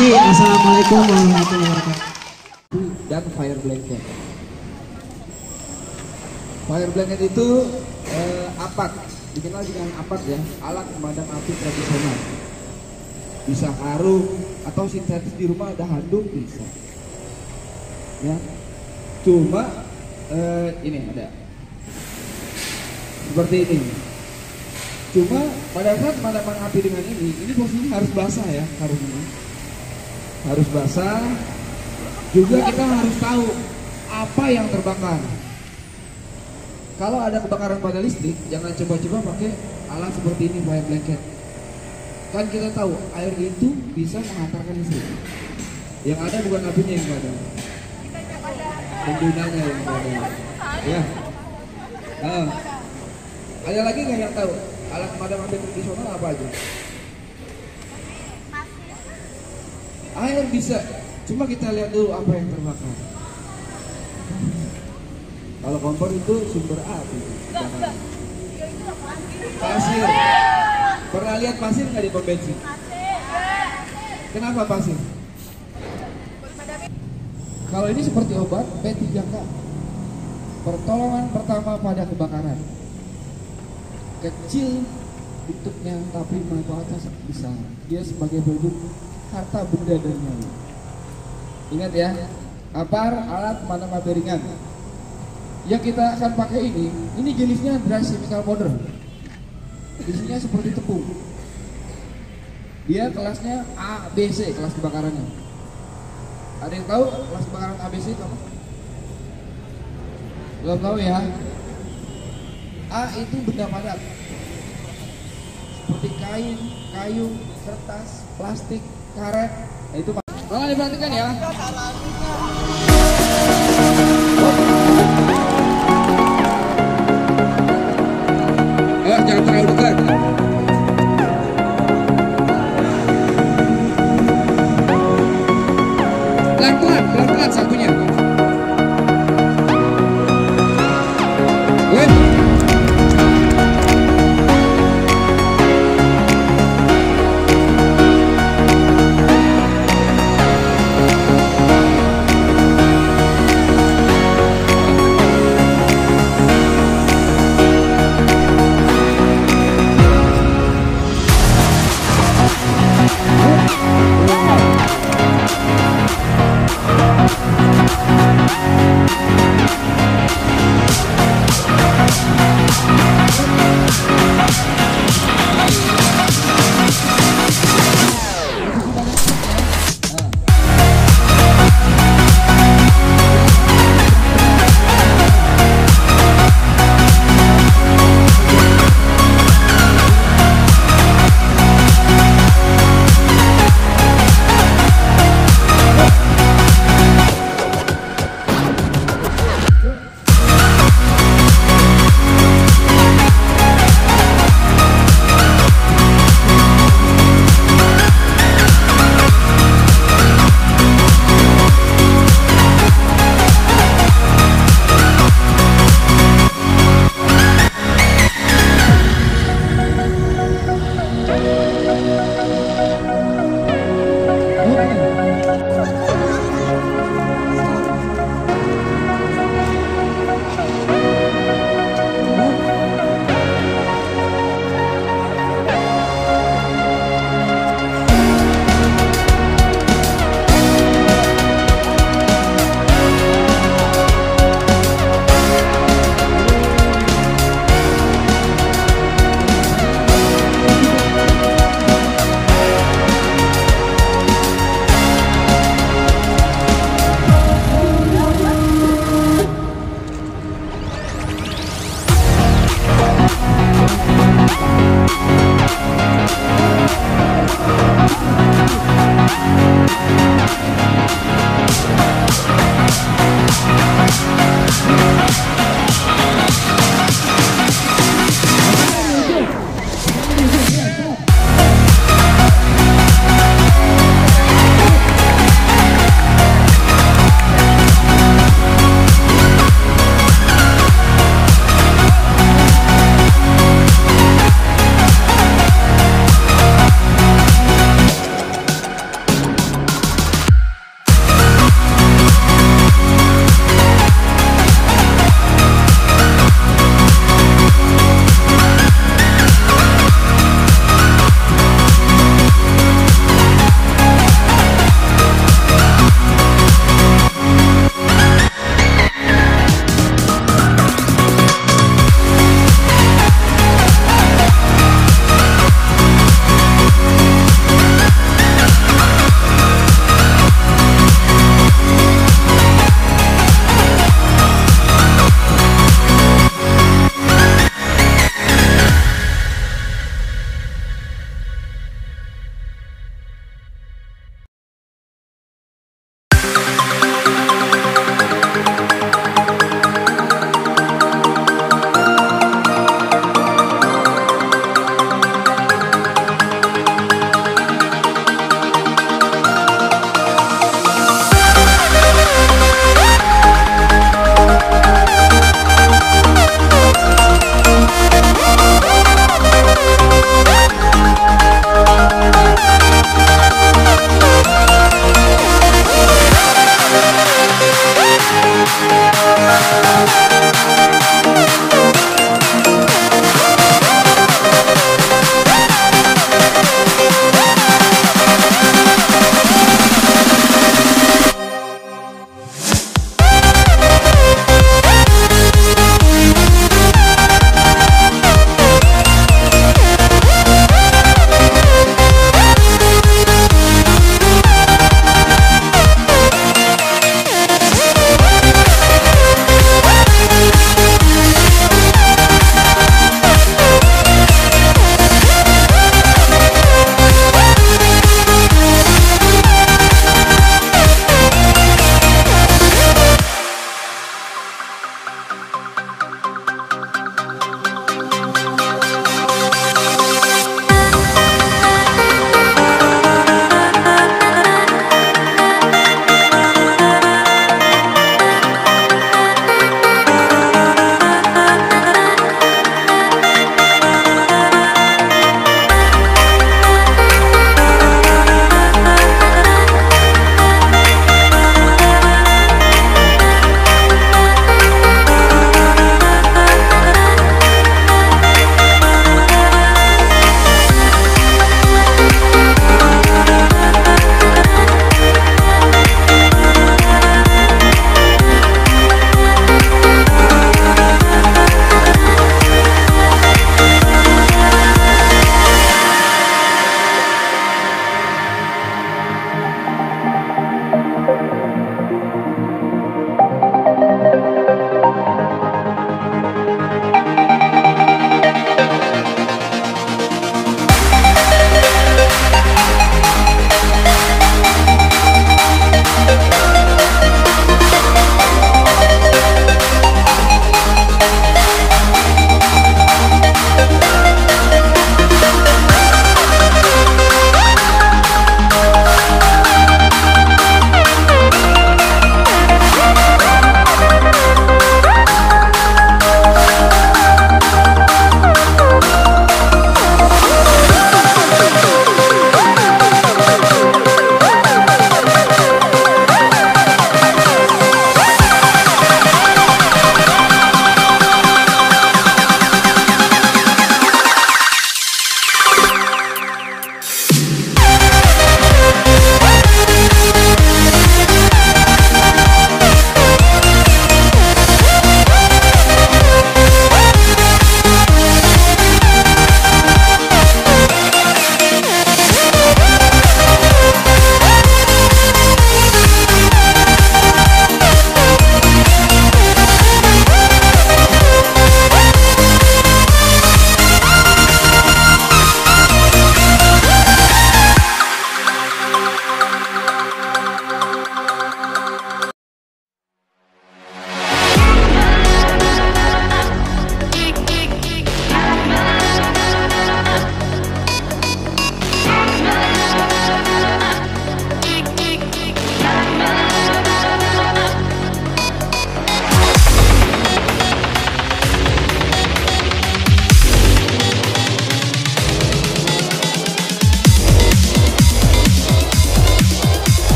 kasih. Assalamualaikum warahmatullahi wabarakatuh. Dan fire blanket. Fire blanket itu apad, dikenal dengan apad ya, alat pemadam api tradisional. Bisa karung atau sintetis di rumah ada handuk bisa. Ya, cuma ini ada seperti ini. Cuma pada saat pemadaman api dengan ini posisinya harus basah ya, karung ini harus basah. Juga kita harus tahu apa yang terbakar. Kalau ada kebakaran pada listrik, jangan coba-coba pakai alat seperti ini, fire blanket. Kan kita tahu air itu bisa menghantarkan listrik. Yang ada bukan apinya yang padam, penggunanya yang padam. Ya. Ada lagi nggak yang tahu alat pemadam api tradisional apa aja? Air bisa. Cuma kita lihat dulu apa yang terbakar. Kalau kompor itu sumber api. Pasir. Pernah lihat pasir nggak di pom bensin? Kenapa pasir? Kalau ini seperti obat P3K. Pertolongan pertama pada kebakaran. Kecil bentuknya tapi manfaatnya sangat besar. Dia sebagai bentuk harta benda dan nyawa. Ingat ya, apar alat pemadam api ringan. Yang kita akan pakai ini jenisnya dry chemical powder. Isinya seperti tepung. Dia kelasnya A, B, C kelas kebakarannya. Ada yang tahu kelas kebakaran A, B, C apa? Belum tahu ya. A itu benda padat, seperti kain, kayu, kertas, plastik, karet. Nah, itu tolong diperhatikan ya. Jangan terlalu dekat. Pelan-pelan satunya.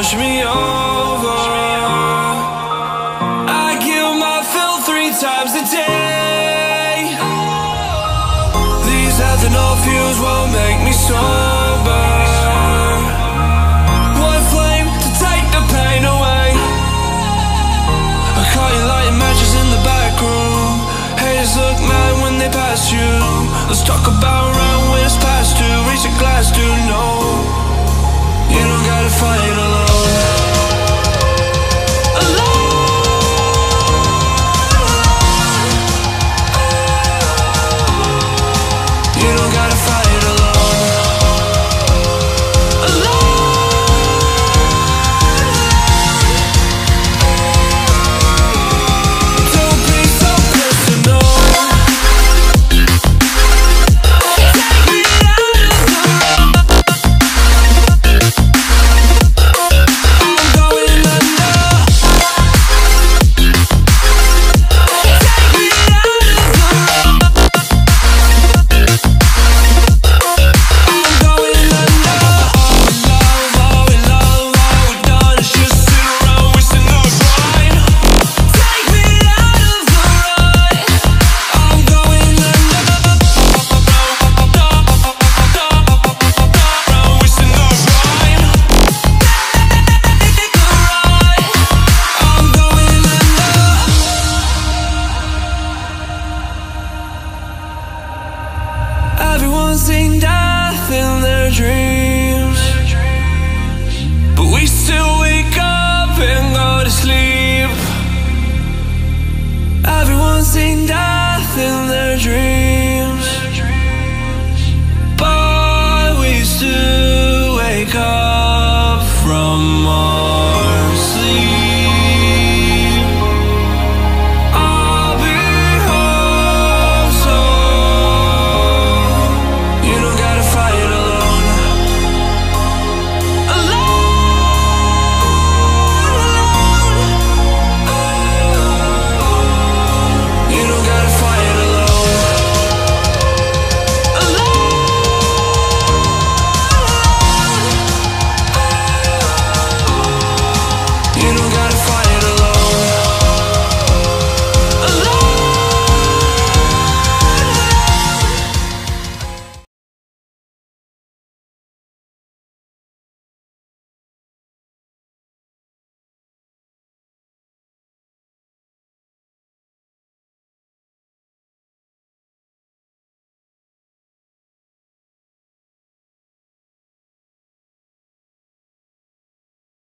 wash me over. I kill my fill 3 times a day. These ethanol fumes won't make me sober. One flame to take the pain away. I caught you lighting matches in the back room. Haters look mad when they pass you. Let's talk about round when it's past 2. Reach a glass, dude, no. You don't gotta fight alone.